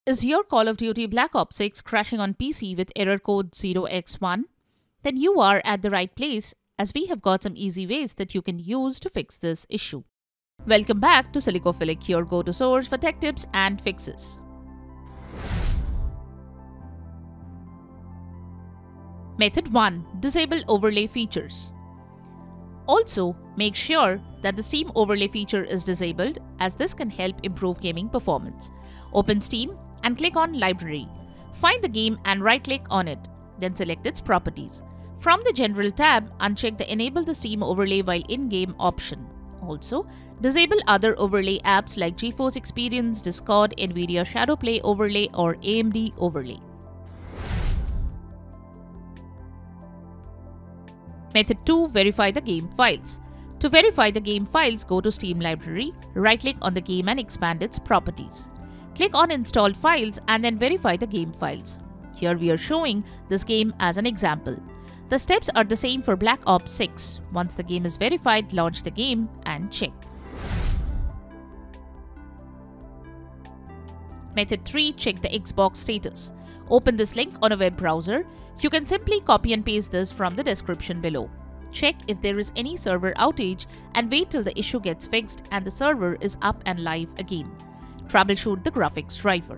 Is your Call of Duty Black Ops 6 crashing on PC with error code 0x1? Then you are at the right place, as we have got some easy ways that you can use to fix this issue. Welcome back to Silicophilic, your go-to source for tech tips and fixes. Method 1. Disable overlay features. Also, make sure that the Steam overlay feature is disabled, as this can help improve gaming performance. Open Steam and click on Library. Find the game and right-click on it, then select its properties. From the General tab, uncheck the Enable the Steam overlay while in-game option. Also, disable other overlay apps like GeForce Experience, Discord, Nvidia Shadowplay overlay or AMD overlay. Method 2. Verify the game files. To verify the game files, go to Steam Library, right-click on the game and expand its properties. Click on Installed Files and then verify the game files. Here we are showing this game as an example. The steps are the same for Black Ops 6. Once the game is verified, launch the game and check. Method 3. Check the Xbox status. Open this link on a web browser. You can simply copy and paste this from the description below. Check if there is any server outage and wait till the issue gets fixed and the server is up and live again. Troubleshoot the graphics driver.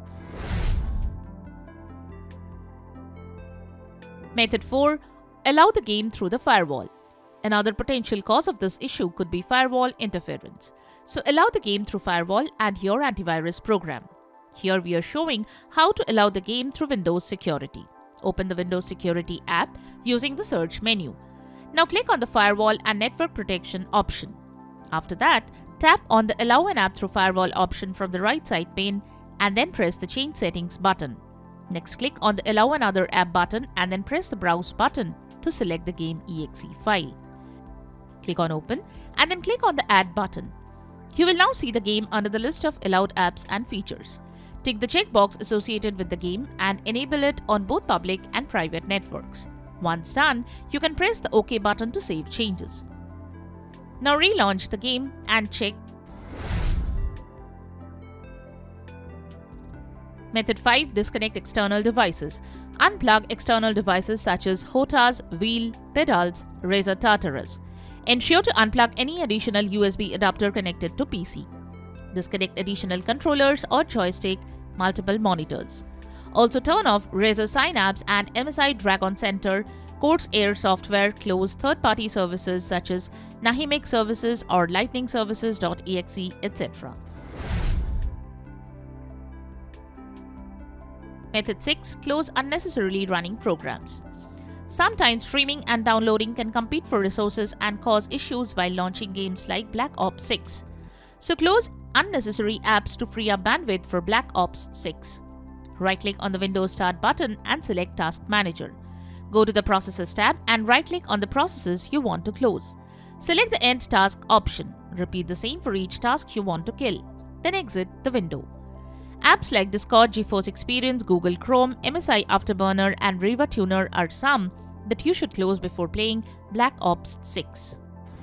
Method 4. Allow the game through the firewall. Another potential cause of this issue could be firewall interference. So allow the game through firewall and your antivirus program. Here we are showing how to allow the game through Windows Security. Open the Windows Security app using the search menu. Now click on the Firewall and Network Protection option. After that, tap on the Allow an app through firewall option from the right side pane and then press the Change Settings button. Next, click on the Allow another app button and then press the Browse button to select the game exe file. Click on Open and then click on the Add button. You will now see the game under the list of allowed apps and features. Tick the checkbox associated with the game and enable it on both public and private networks. Once done, you can press the OK button to save changes. Now relaunch the game and check. Method 5. Disconnect external devices. Unplug external devices such as HOTAS, wheel, pedals, Razer Tartarus. Ensure to unplug any additional USB adapter connected to PC. Disconnect additional controllers or joystick, multiple monitors. Also turn off Razer Synapse and MSI Dragon Center, Corsair software, close third-party services such as Nahimic services or Lightning services.exe, etc. Method 6. Close unnecessarily running programs. Sometimes streaming and downloading can compete for resources and cause issues while launching games like Black Ops 6. So close unnecessary apps to free up bandwidth for Black Ops 6. Right-click on the Windows Start button and select Task Manager. Go to the Processes tab and right-click on the processes you want to close. Select the End Task option. Repeat the same for each task you want to kill. Then exit the window. Apps like Discord, GeForce Experience, Google Chrome, MSI Afterburner and Riva Tuner are some that you should close before playing Black Ops 6.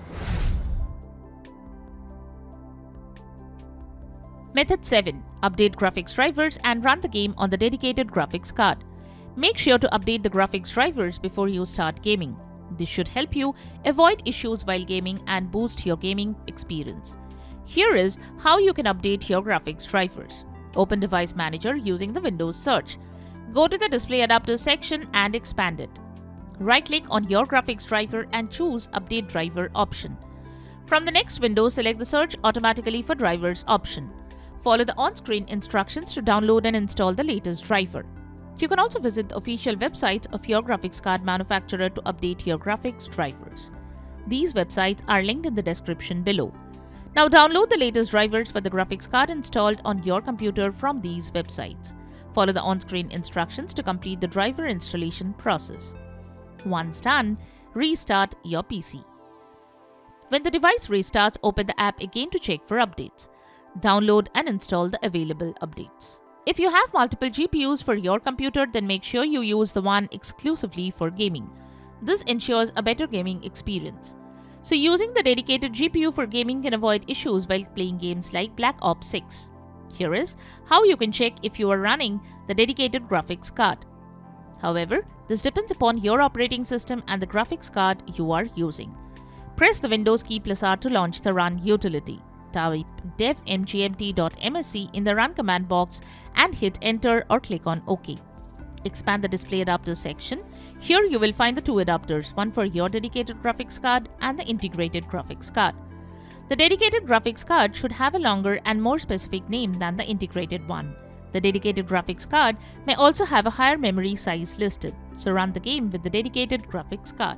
Method 7. Update graphics drivers and run the game on the dedicated graphics card. Make sure to update the graphics drivers before you start gaming. This should help you avoid issues while gaming and boost your gaming experience. Here is how you can update your graphics drivers. Open Device Manager using the Windows search. Go to the Display Adapters section and expand it. Right-click on your graphics driver and choose Update Driver option. From the next window, select the Search Automatically for Drivers option. Follow the on-screen instructions to download and install the latest driver. You can also visit the official websites of your graphics card manufacturer to update your graphics drivers. These websites are linked in the description below. Now download the latest drivers for the graphics card installed on your computer from these websites. Follow the on-screen instructions to complete the driver installation process. Once done, restart your PC. When the device restarts, open the app again to check for updates. Download and install the available updates. If you have multiple GPUs for your computer, then make sure you use the one exclusively for gaming. This ensures a better gaming experience. So using the dedicated GPU for gaming can avoid issues while playing games like Black Ops 6. Here is how you can check if you are running the dedicated graphics card. However, this depends upon your operating system and the graphics card you are using. Press the Windows key plus R to launch the Run utility. Type dev.mgmt.msc in the Run command box and hit Enter or click on OK. Expand the Display Adapters section. Here you will find the two adapters, one for your dedicated graphics card and the integrated graphics card. The dedicated graphics card should have a longer and more specific name than the integrated one. The dedicated graphics card may also have a higher memory size listed, so run the game with the dedicated graphics card.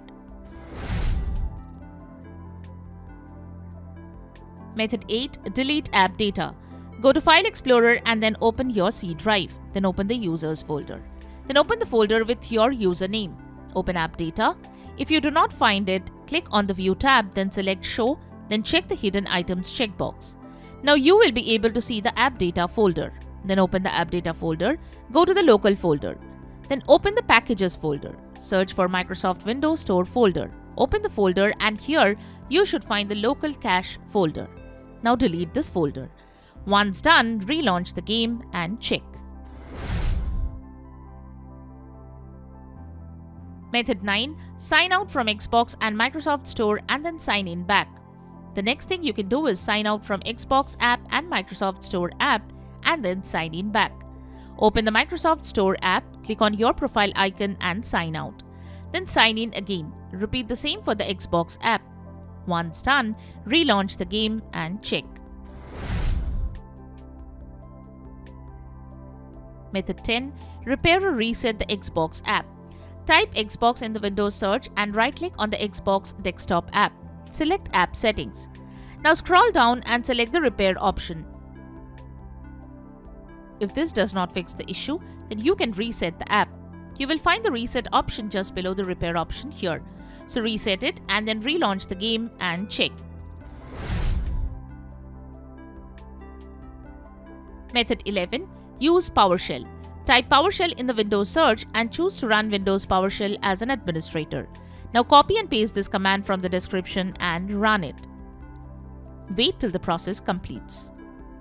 Method 8. Delete app data. Go to File Explorer and then open your C drive. Then open the Users folder. Then open the folder with your username. Open app data. If you do not find it, click on the View tab, then select Show, then check the Hidden Items checkbox. Now you will be able to see the app data folder. Then open the app data folder, go to the Local folder. Then open the Packages folder. Search for Microsoft Windows Store folder. Open the folder and here you should find the Local Cache folder. Now delete this folder. Once done, relaunch the game and check. Method 9. Sign out from Xbox and Microsoft Store and then sign in back. The next thing you can do is sign out from Xbox app and Microsoft Store app and then sign in back. Open the Microsoft Store app, click on your profile icon and sign out. Then sign in again. Repeat the same for the Xbox app. Once done, relaunch the game and check. Method 10. Repair or reset the Xbox app. Type Xbox in the Windows search and right-click on the Xbox desktop app. Select App Settings. Now scroll down and select the Repair option. If this does not fix the issue, then you can reset the app. You will find the Reset option just below the Repair option here. So reset it and then relaunch the game and check. Method 11. Use PowerShell. Type PowerShell in the Windows search and choose to run Windows PowerShell as an administrator. Now copy and paste this command from the description and run it. Wait till the process completes.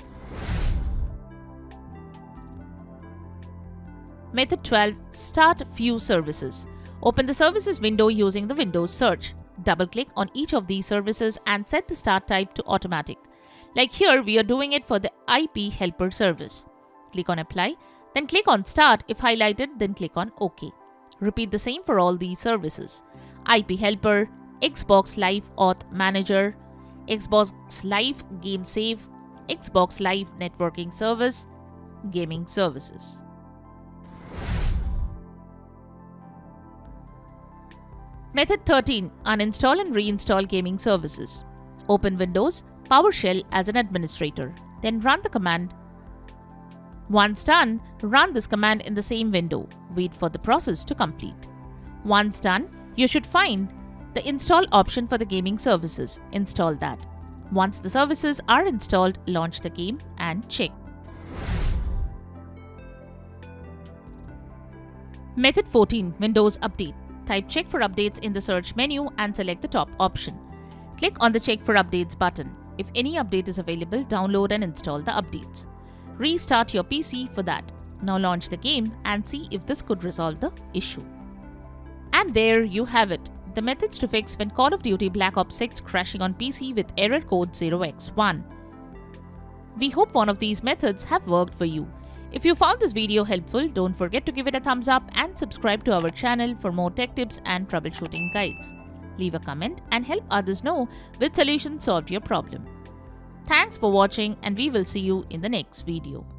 Method 12. Start few services. Open the services window using the Windows search. Double-click on each of these services and set the start type to automatic. Like here, we are doing it for the IP helper service. Click on Apply, then click on Start. If highlighted, then click on OK. Repeat the same for all these services. IP helper, Xbox Live Auth Manager, Xbox Live Game Save, Xbox Live Networking Service, Gaming Services. Method 13. Uninstall and reinstall gaming services. Open Windows, PowerShell as an administrator. Then run the command. Once done, run this command in the same window. Wait for the process to complete. Once done, you should find the Install option for the gaming services. Install that. Once the services are installed, launch the game and check. Method 14. Windows Update. Type Check for Updates in the search menu and select the top option. Click on the Check for Updates button. If any update is available, download and install the updates. Restart your PC for that. Now launch the game and see if this could resolve the issue. And there you have it. The methods to fix when Call of Duty Black Ops 6 crashing on PC with error code 0x1. We hope one of these methods have worked for you. If you found this video helpful, don't forget to give it a thumbs up and subscribe to our channel for more tech tips and troubleshooting guides. Leave a comment and help others know which solution solved your problem. Thanks for watching and we will see you in the next video.